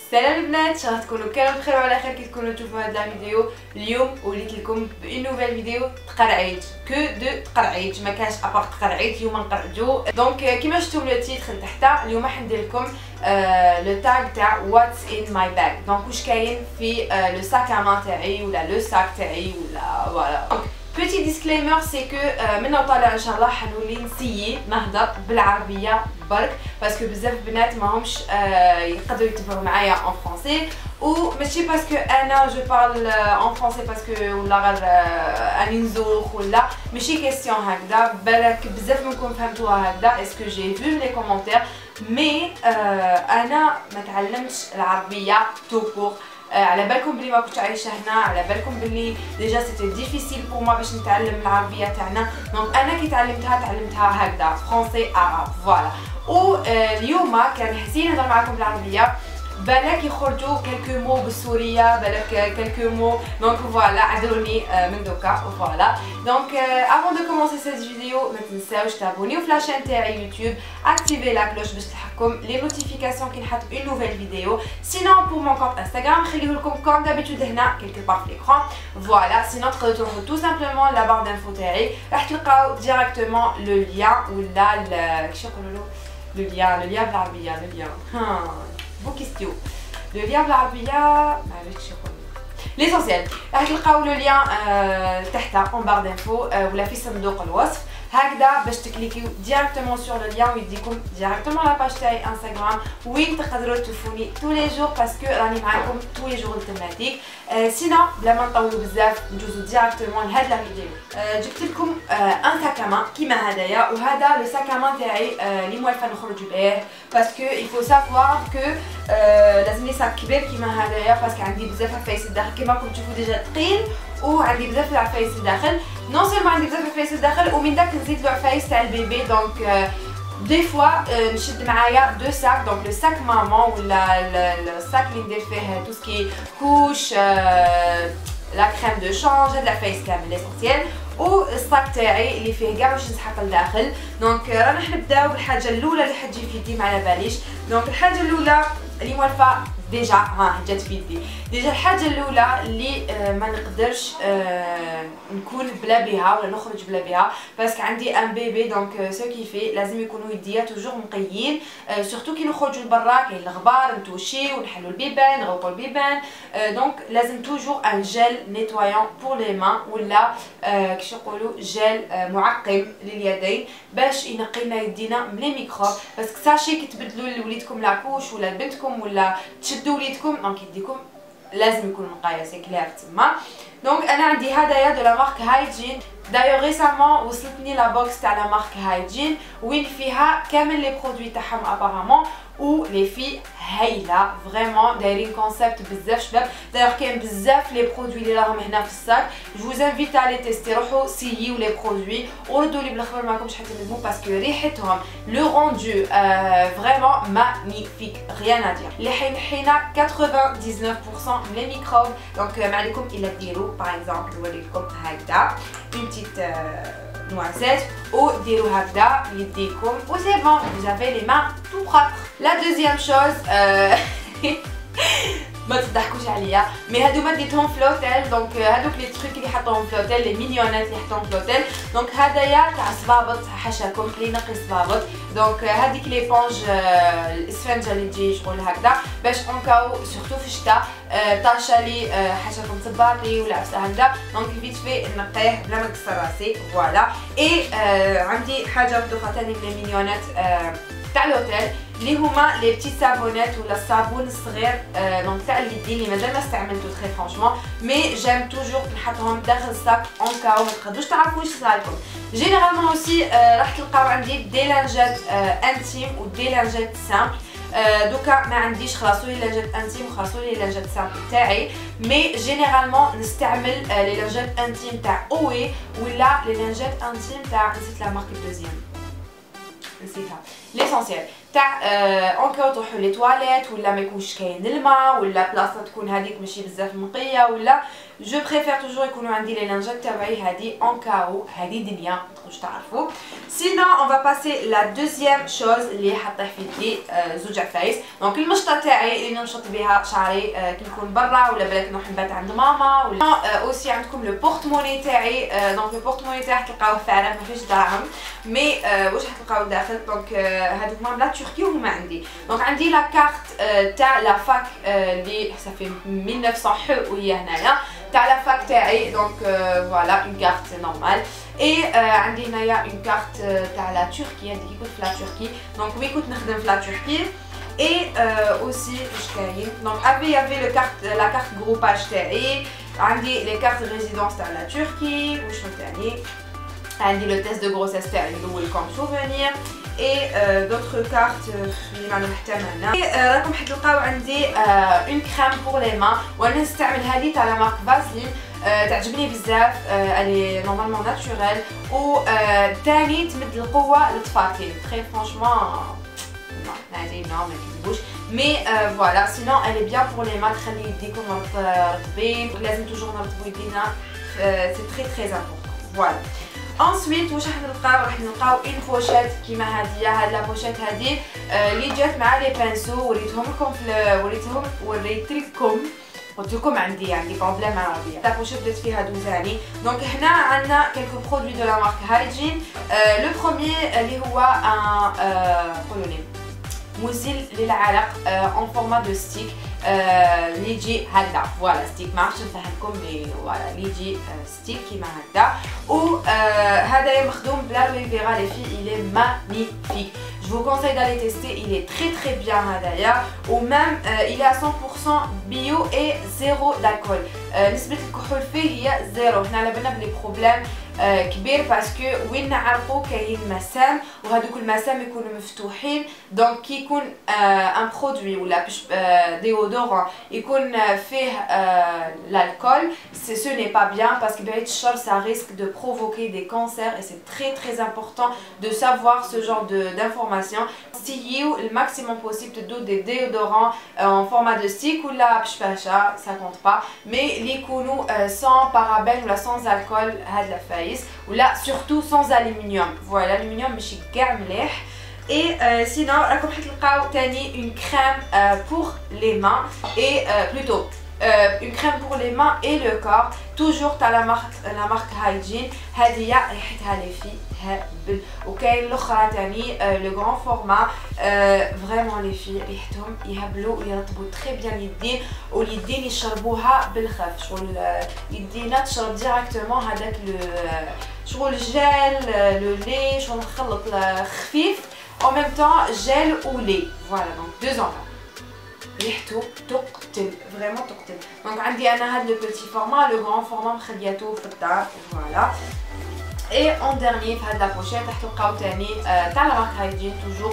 سلام البنات، ان شاء الله تكونوا كامل بخير وعلى خير كي تكونوا تشوفوا هذا الفيديو. اليوم وليت لكم بان نوفيل فيديو تقرعيت كو دو تقرعيت، ما كانش ابار تقرعيت. اليوم نقرعجو دونك كيما شفتوا من التيتر لتحت. اليوم راح ندير لكم لو تاغ تاع واتس ان ماي باغ، دونك واش كاين في لو ساك امان تاعي ولا لو ساك تاعي ولا فوالا. بوتي ديسكليمر سي كو من وطالع ان شاء الله حنولي نسيي نهضر بالعربيه برك، باسكو بزاف بنات ماهمش يقدروا يتبعوا معايا ان فرونسي، وماشي باسكو انا جو بارل ان فرونسي باسكو ولا غير اني نزوخ ولا ماشي كيسيون هكذا. بالك بزاف منكم فهمتوها هكذا اسكو جي فيو لي كومونتير، مي انا ما تعلمتش العربيه تو كور. على بالكم بلي ما كنتش عايشه هنا، على بالكم بلي ديجا سيتي ديفيسيل بور ما باش نتعلم العربيه تاعنا. دونك انا كي تعلمتها هكذا فرونسي عرب فوالا. و اليوم كان حسين نهضر معكم بالعربيه، بالك يخرجوا كلكو مو بالسوريه، بالك كلكو مو، دونك فوالا عذروني من دوكا فوالا. دونك افون دو كومونسي سيت فيديو ما تنساوش تابونيو في لاشين تاعي يوتيوب، اكتيفي لا كلوش باش تلحقكم لي نوتيفيكاسيون كي نحط اون نوفيل فيديو. سينون بور مون كونت انستغرام نخليه لكم كوم دابيتود هنا كيلكو بار في ليكران فوالا. سينون تقدروا تروحوا تو سامبلومون لا بار دانفو تاعي، راح تلقاو ديريكتومون لو ليان ولا كيش يقولوا له لو ليان بالعربيه لو ليان بو كيستيو لو ليان بالعربيه ما عرفتش يقول ليسونسيال. راح تلقاو لو ليان تحت اون بار دانفو ولا في صندوق الوصف هكذا باش تكليكيو ديريكتومون سور لو ليان ويديكم ديريكتومون لا باج تاعي انستغرام وين تقدروا تشوفوني تو لي جور باسكو راني معاكم تو لي جور التماتيك. سينون بلا ما نطولوا بزاف ندوزو ديريكتومون لهاد لا فيديو. جبت لكم ان ساك امان كيما هدايا، وهذا لو ساك امان تاعي اللي موالفه نخرج بيه باسكو يفو سافوار كو لازمني ساك كبير كيما هدايا باسكو عندي بزاف عفايس الداخل كيما راكم تشوفوا ديجا ثقيل، وعندي بزاف العفايس الداخل. نون سيرمون عندي بزاف العفايس الداخل ومن داك نزيد له عفايس تاع البيبي. دونك دي فوا نشد معايا دو ساك، دونك لو ساك مامون ولا الساك اللي ندير فيه تو سكي كوش لا كريم دو شانج، هاد العفايس كامل ليسونسيال، والصاك تاعي اللي فيه كاع واش نسحق لداخل. دونك رانا نبداو بالحاجه الاولى اللي حتجي في يدي ما على باليش. دونك الحاجه الاولى اللي موالفه ديجا جات في يدي ديجا. الحاجه الاولى اللي ما نقدرش نكون بلا بها ولا نخرج بلا بها باسكو عندي ان بيبي. دونك سو كيفي لازم يكونوا يديا توجور نقيين، سورتو كي نخرجوا لبرا كاين الغبار نتوشي ونحلوا البيبان نغوقوا البيبان. دونك لازم توجور ان جيل نيتوايون بور لي مان ولا كيش يقولوا جيل معقم لليدين باش ينقي لنا يدينا من لي ميكروب. باسكو ساشي كي تبدلوا لوليدكم لاكوش ولا لبنتكم ولا تشدوا وليدكم دونك يديكم لازم يكون نقايه سي كلير تما. دونك انا عندي هدايا دو لا مارك هايجين. دايوغ ريسامون وصلتني لا بوكس تاع لا مارك هايجين وين فيها كامل لي برودوي تاعهم ابارامون، و لي في هايله فريمون دايرين كونسيبت بزاف شباب. دايوغ كاين بزاف لي برودوي اللي راهم هنا في الساك، جو انفيت على تيستي، روحوا سييو لي برودوي وردوا لي بالخبر ماكمش حتى تندموا باسكو ريحتهم لو روندو فريمون مانيفيك ريان ا دير. اللي حينحينا 99% من لي ميكروب. دونك ما عليكم الا ديروا باغ اكزومبل نوريكم هكذا اون بتيت noisette ou ديروا هكذا يديكم و سي بون vous avez les mains tout propres. La deuxième chose ما تضحكوش عليا مي هادو ديتهم في لوتيل. دونك هادوك لي تروك اللي حطوهم في لوتيل لي مينيونات اللي حطوهم في لوتيل. دونك هدايا تاع صبابط حاشاكم اللي ينقي صبابط. دونك هذيك ليبونج الاسفنجه اللي تجي شغل هكذا باش اونكاو سورتو في الشتاء طاشا لي حاشاكم صباطي ولا عفسه هكذا. دونك فيت في نقيه بلا ما نكسر راسي فوالا. اي عندي حاجه مفتوحه ثاني من المينيونات تاع لوتيل اللي هما لي بتي سافونات ولا الصابون الصغير دونك تاع اليدين اللي مازال ما استعملته تري فرانشمون مي جيم توجور نحطهم داخل الصاك اون كاو ما تقدروش تعرفوا واش صرالكم. جينيرالمون اوسي راح تلقاو عندي دي لانجات انتيم و دي لانجات سامبل. دوكا ما عنديش خلاصوا لي لانجات انتيم وخلاصوا لي لانجات سامبل تاعي، مي جينيرالمون نستعمل لي لانجات انتيم تاع اوي ولا لي لانجات انتيم تاع نسيت لا مارك الدوزيام نسيتها ليسونسيال تاع اونكو تروحوا لي تواليت ولا ما يكونش كاين الماء ولا بلاصه تكون هذيك ماشي بزاف نقيه ولا جو بريفير توجور يكونوا عندي لي لانجات تاعي هادي اون كاو، هادي دنيا ما تقدروش تعرفوا. سينو اون فا باسي لا دوزيام شوز اللي حطيه في يدي زوج عفايس. دونك المشطه تاعي اللي نمشط بها شعري كي نكون برا ولا بالك نروح نبات عند ماما، ولا اوسي عندكم لو بورتموني تاعي. دونك لو بورتموني تاعي تلقاوه فارغ ما فيش دراهم، مي واش تلقاو داخل. دونك هذوك هما لا تركي وهما عندي. دونك عندي لا كارت تاع لا فاك اللي صافي 1900 حو وهي هنايا تاع لا فاك تاعي. دونك فوالا اون كارت نورمال. اي عندي هنايا اون كارت تاع لا تركي، هذيك كنت في لا تركي. دونك وي كنت نخدم في لا تركي. اي اوسي واش كاين، دونك افي لو كارت لا كارت جروباج تاعي. عندي لي كارت ريزيدونس تاع لا تركي. وشنو تاني، عندي لو تيست دو غروسيس تاعي الاول كوم سوفونير. اي دوطخ كارت اللي ما نحتاجها هنا. راكم حتلقاو عندي اون كريم بور لي مان، وانا نستعمل هذه تاع لا مارك فازلين. تعجبني بزاف، الي نورمالمون ناتوريل، و تاني تمد القوه للتفاطيل. تري فرانشمون هذه نو ما كيدبوش، مي فوالا سينون الي بيان بور لي مان، تخلي يديكم رطبين. لازم توجور نرطبو يدينا، سي تري امبورطون. فوالا انسويت واش راح نلقاو اون بوشيت كيما هاديه. هاد لا بوشيت هادي اللي جات مع لي بانسو، وريتهم لكم قلت لكم عندي بروبليم مع العربيه. لا بوشيت بدات فيها دوزاني. دونك هنا عندنا كلكو برودوي دو لا مارك هايجين. لو بروميي اللي هو قولوا لي مزيل للعرق اون فورما دو ستيك اللي يجي هكذا. فوالا ستيك، ما عرفتش نفهمكم، مي فوالا اللي يجي ستيك كيما هكذا. و هذايا مخدوم بلا لوي فيغا لي في، il est magnifique. Je vous conseille d'aller tester, il est très bien هذايا. و même il est à 100% bio et zéro d'alcool. نسبة الكحول فيه هي زيرو. حنا على بالنا بلي بروبليم كبير باسكو وين نعرقو كاين مسام، وهذوك المسام يكونوا مفتوحين. دونك كي يكون ان برودوي ولا ديودورون يكون فيه l'alcool, ce n'est pas bien parce que بعيد الشر ça risque de provoquer des cancers et c'est très important de savoir ce genre d'informations. Essayez le maximum possible de donner des déodorants en format de stick ou la pshpasha, ça compte pas, mais les يكونوا sans parabènes ou sans alcool هاد الفايس، ولا surtout sans aluminium. Voilà, l'aluminium ماشي كاع مليح. Et sinon راكم حتلقاو تاني une crème pour les mains et plutôt une crème pour les mains et le corps, toujours تاع la marque Hygiene. هذه ريحتها لي في هبل. وكاين الاخرى تاني لو غران فورما، فريمون لي في ريحتهم يهبلوا ويرطبوا تري بيان اليدين، واليدين يشربوها بالخف. شغل يدينا تشرب ديريكتومون هذاك شغل جيل لو لي، شغل نخلط خفيف en même temps gel ou lait. Voilà, donc 2 enfants. ريحته تقتل، فريمون تقتل. دونك عندي انا هاد لو بيتي فورما، لو غران فورما مخلياتو في الدار. فوالا. اي اون ديرني في هاد لا بوشيت راح تلقاو تاني تاع لا مارك هايجين توجور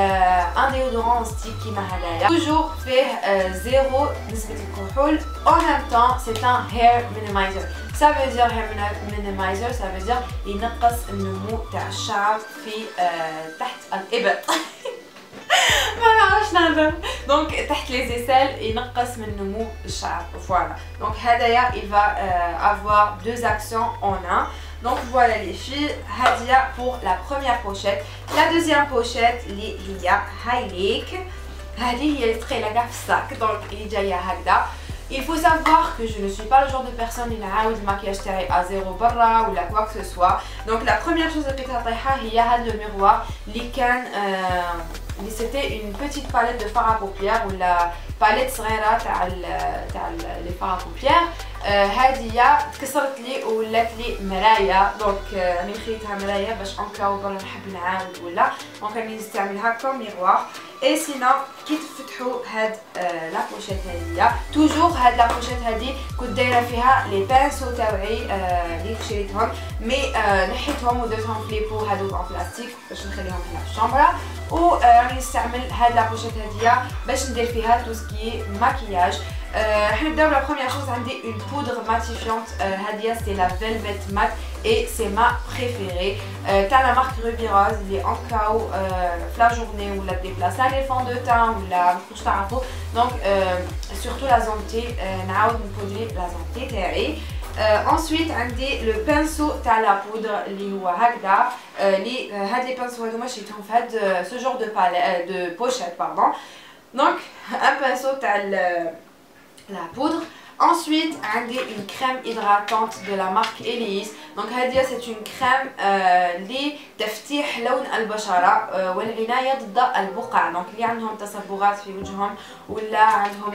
ان ديودورون ستيك كيما هدايا، توجور فيه زيرو نسبة الكحول. en même temps c'est un hair minimizer. ça veut dire hair minimizer ça veut dire ينقص النمو تاع الشعر في تحت الإبط. ما نعرفش نهضر. دونك تحت لي زيسيل ينقص من نمو الشعر. فوالا. دونك هدايا il va avoir 2 actions en un. Donc voilà les filles, هادية pour la première pochette. La deuxième pochette اللي هي هايليك. هذه هي اللي تخيلها كاع في الصاك. دونك اللي جاية هكذا. Il faut savoir que je ne suis pas le genre de personne اللي نعاود الماكياج تاعي à zéro برا ولا quoi que ce soit. Donc la première chose اللي لقيتها طايحة هي هاد لو ميغوار اللي كان اللي c'était une petite palette de fard à paupières ولا باليت صغيره تاع لي فار بوبيير. هاديه تكسرت لي ولات لي مرايه. دونك راني خديتها مرايه باش اونكاو برا نحب نعاود ولا دونك راني نستعملها كوم ميغوار. اي سينو كي تفتحوا هاد لا بوشيت هاديه توجور هاد لا بوشيت هادي كنت دايره فيها لي بانسو تاوعي اللي شريتهم مي نحيتهم ودرتهم في لي بو هادوك اون بلاستيك باش نخليهم هنا في الشامبره. و راني نستعمل هاد لا بوشيت هاديه باش ندير فيها تو سكي ماكياج. حنبداو لا بروميير شوز. عندي اون بودر ماتيفيونت هاديه سي لا فيلفيت مات et c'est ma préférée. T'as la marque Ruby Rose, il est en chaos la journée ou la déplacer les fonds de teint ou la couche تعرفوا. Donc surtout la zone T, نعاود نبودري la zone T تاعي. Ensuite عندي le pinceau تاع la poudre اللي هو هكذا. هاد les pinceaux هذوما شريتهم في هاد ce genre de pochette pardon. Donc un pinceau تاع la poudre. Ensuite, j'ai une crème hydratante de la marque Elise. Donc, c'est une crème qui تفتح لون البشرة والعناية ضد البقع. Donc, اللي عندهم تصبغات في وجههم ولا عندهم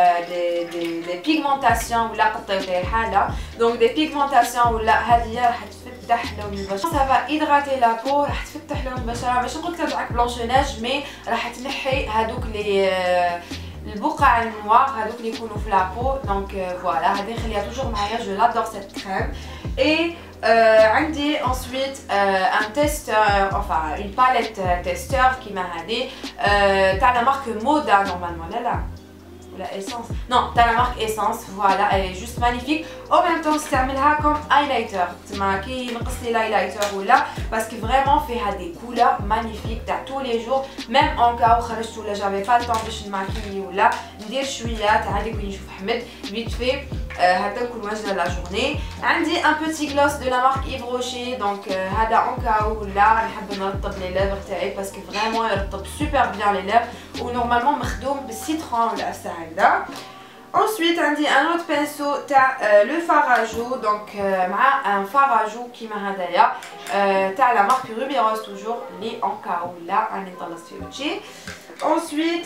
des pigmentations ولا قطيو الحالة. Donc, des pigmentations ولا هذه راح تفتح لون البشرة. Ça va hydrater la peau, راح تفتح لون البشرة. ماشي نقول لك تبعك بلانشوناج مي راح تنحي هذوك لي البقع النوار هذوك اللي يكونوا في لابو. دونك فوالا هذه نخليها توجور معايا. جو لادور سيت كريم. اي عندي ensuite un testeur, enfin une palette testeur كيما هذه تاع la marque Moda normalement. لا ولا essence, non t'as la marque essence. Voilà, elle est juste magnifique. En même temps نستعملها comme highlighter تما كي نقص لي الهايلايتر ولا باسكو فريمون فيها دي كولور magnifiques تاع tous les jours. même en cas où خرجت ولا جافي با طون باش نماكي ولا ندير شويه تاع هذيك وين نشوف احمد فيت في هكا نكون واجده لا جورني. عندي un petit gloss de la marque Yves Rocher. donc هذا en cas où ولا نحب نرطب لي ليفر تاعي باسكو فريمون يرطب سوبر بيان لي ليفر ونورمالمون مخدوم بالسيترون ولا الساعده. Ensuite, j'ai un autre pinceau, le fard à joues, donc un fard à joues qui m'a hadaya, la marque Ruby Rose toujours, les en chaos là, un étalon. Ensuite,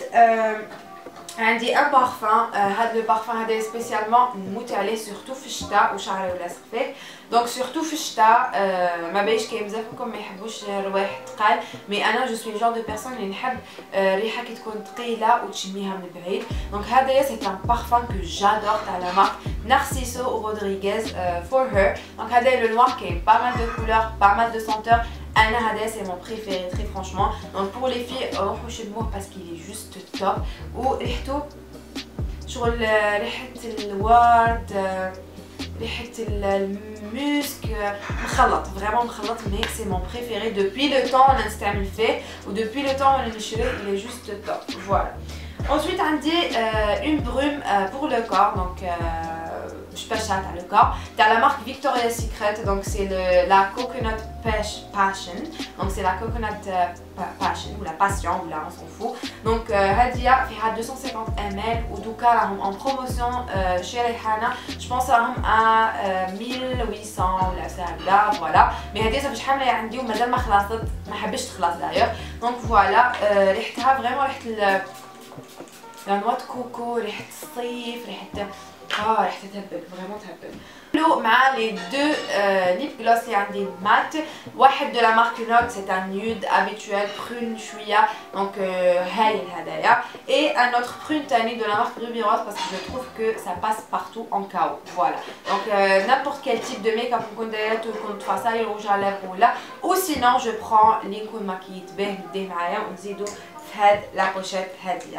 j'ai un parfum, le parfum est spécialement moutalé surtout fichta ou charle ou la srfek. Donc surtout fichta, ma beige qui aime comme ما يحبوش روايح ثقال. mais انا je suis le genre de personne اللي نحب ريحه كي تكون ثقيله وتشميها من بعيد. donc هذا c'est un parfum que j'adore تاع la marque Narciso Rodriguez for her. donc هذا le noir qui a pas mal de couleurs, pas mal de senteurs. Anna Hades c'est mon préféré très franchement. donc pour les filles روحوا شموه parce qu'il est juste top. وريحته شغل ريحه الورد ريحه المسك مخلط فريمون مخلط. mais c'est mon préféré depuis le temps on نستعمل فيه ou depuis le temps on نشريه. il est juste top. voilà. ensuite عندي une brume pour le corps. donc je pêche à le corps. T'as la marque Victoria's Secret. donc c'est la Coconut Passion. donc c'est la Coconut Passion ou la Passion ou là on s'en fout. donc هادية فيها 250 ml ودوكا راهم en promotion chez ريحانة. je pense راهم à 1800 ولا ساعة. voilà. mais هادية صافي حاملة عندي ومازال ما خلصت ما حبيتش تخلص d'ailleurs. donc voilà. ريحتها فريمون ريحة لا نوا كوكو ريحة الصيف ريحة ريحتها تهبل فريمون تهبل. مع لي دو ليب جلوس اللي عندي مات. واحد دو لا مارك نوت سي ان نيود ابيتويل برون شويه. دونك هايل هدايا. اي ان اوتر برون تاني دو لا مارك روبي روز باسكو جو تروف كو سا باس بارتو ان كاو. فوالا. دونك نابورت كيل تيب دو ميك اب نكون دايرته يكون تفاصيل روج على ليفر ولا او سينون جو برون اللي نكون ماكيت به نديه معايا ونزيدو في هاد لا بوشيت هاديه.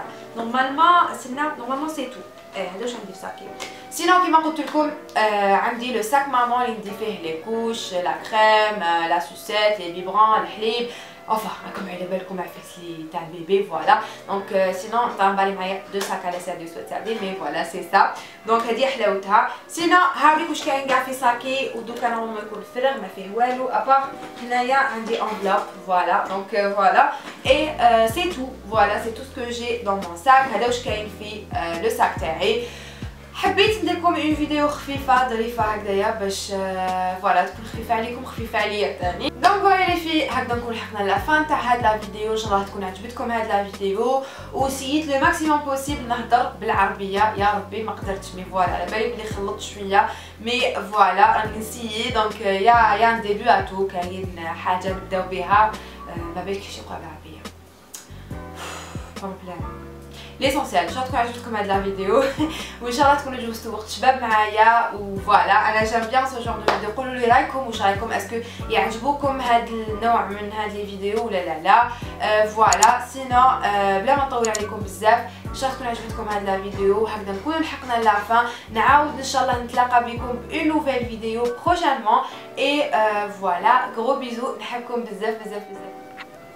نورمالمون سي تو. هذا واش عندي في ساكي. سينو كيما قلت لكم عندي لو ساك مامون اللي ندير فيه لي كوش لا كريم لا سوسيت لي بيبرون الحليب. enfin راكم على بالكم عفاس لي تاع البيبي. فوالا. دونك سينو طامبالي معايا دو ساك على سير دو سويت تاع البيبي. مي فوالا سي سا. دونك هذه حلاوتها. سينو هاوريك واش كاين كاع في ساكي ودوكا نورمالمون يكون فارغ ما فيه والو ابار هنايا عندي انفلوب. فوالا. دونك فوالا اي سي تو. فوالا سي تو سكو جي دون مون ساك. هذا واش كاين في لو ساك تاعي. حبيت نديرلكم اون فيديو خفيفه ظريفه هكذايا باش فوالا تكون خفيفه عليكم خفيفه عليا ثاني. دونك فوالا لي في هكذا نكون لحقنا لا فان تاع هاد لا فيديو. ان شاء الله تكون عجبتكم هاد لا فيديو وسييت لو ماكسيموم بوسيبل نهضر بالعربيه. يا ربي ما قدرتش مي فوالا على بالي بلي خلطت شويه مي فوالا راني نسيي. دونك يا ان ديبي اتو كاين حاجه نبداو بها ما بالكش يبقى بالعربيه. ليسونسيال. ان شاء الله تكون عجبتكم هاد لا فيديو وان شاء الله تكونوا جوزتوا وقت شباب معايا. وفوالا انا جام بيان سو جونغ دو فيديو. قولوا لي رايكم، واش رايكم، اسكو يعجبوكم هاد النوع من هاد لي فيديو ولا لا. فوالا سينو بلا ما نطول عليكم بزاف، ان شاء الله تكون عجبتكم هاد لا فيديو وهكذا نكونوا لحقنا لافان. نعاود ان شاء الله نتلاقى بكم بون نوفيل فيديو بروشينمون. اي فوالا غرو بيزو، نحبكم بزاف بزاف بزاف.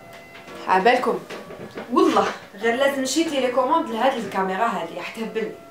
عبالكم والله غير لازم شي تيليكوموند لهاد الكاميرا هادي راح تهبلني.